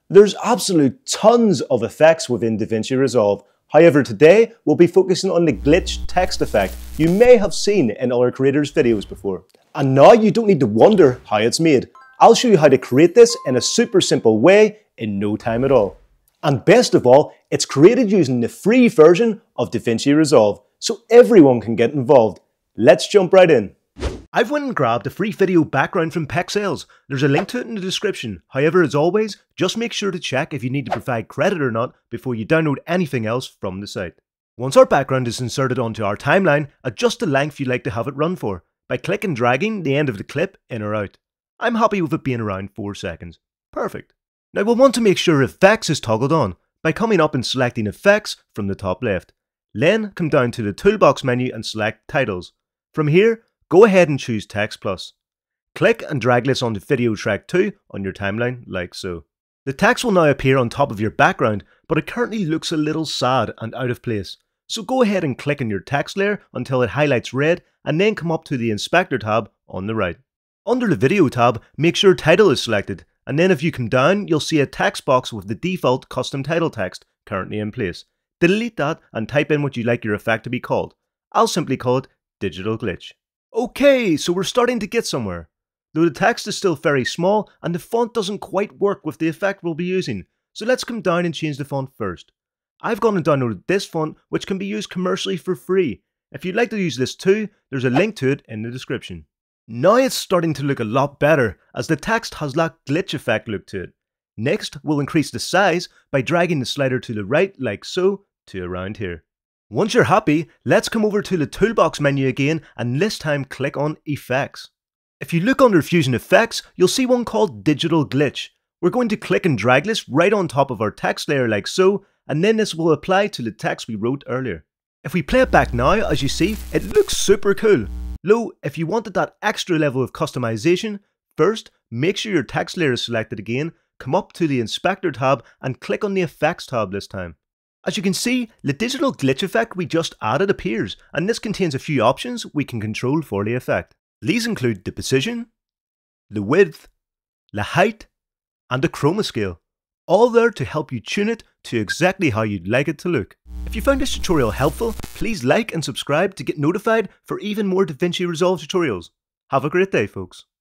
There's absolute tons of effects within DaVinci Resolve. However, today we'll be focusing on the glitch text effect you may have seen in other creators' videos before. And now you don't need to wonder how it's made. I'll show you how to create this in a super simple way in no time at all. And best of all, it's created using the free version of DaVinci Resolve, so everyone can get involved. Let's jump right in. I've went and grabbed a free video background from Pexels. There's a link to it in the description. However, as always, just make sure to check if you need to provide credit or not before you download anything else from the site. Once our background is inserted onto our timeline, adjust the length you'd like to have it run for by clicking and dragging the end of the clip in or out. I'm happy with it being around 4 seconds. Perfect. Now we'll want to make sure Effects is toggled on by coming up and selecting Effects from the top left. Then come down to the toolbox menu and select Titles. From here, go ahead and choose Text Plus. Click and drag this onto video track 2 on your timeline like so. The text will now appear on top of your background, but it currently looks a little sad and out of place. So go ahead and click on your text layer until it highlights red and then come up to the Inspector tab on the right. Under the Video tab, make sure Title is selected, and then if you come down, you'll see a text box with the default custom title text currently in place. Delete that and type in what you'd like your effect to be called. I'll simply call it Digital Glitch. Okay, so we're starting to get somewhere. Though the text is still very small and the font doesn't quite work with the effect we'll be using, so let's come down and change the font first. I've gone and downloaded this font, which can be used commercially for free. If you'd like to use this too, there's a link to it in the description. Now it's starting to look a lot better, as the text has that glitch effect look to it. Next, we'll increase the size by dragging the slider to the right like so to around here. Once you're happy, let's come over to the toolbox menu again and this time click on Effects. If you look under Fusion Effects, you'll see one called Digital Glitch. We're going to click and drag this right on top of our text layer like so, and then this will apply to the text we wrote earlier. If we play it back now, as you see, it looks super cool. Though, if you wanted that extra level of customization, first, make sure your text layer is selected again, come up to the Inspector tab and click on the Effects tab this time. As you can see, the digital glitch effect we just added appears, and this contains a few options we can control for the effect. These include the position, the width, the height, and the chroma scale, all there to help you tune it to exactly how you'd like it to look. If you found this tutorial helpful, please like and subscribe to get notified for even more DaVinci Resolve tutorials. Have a great day, folks.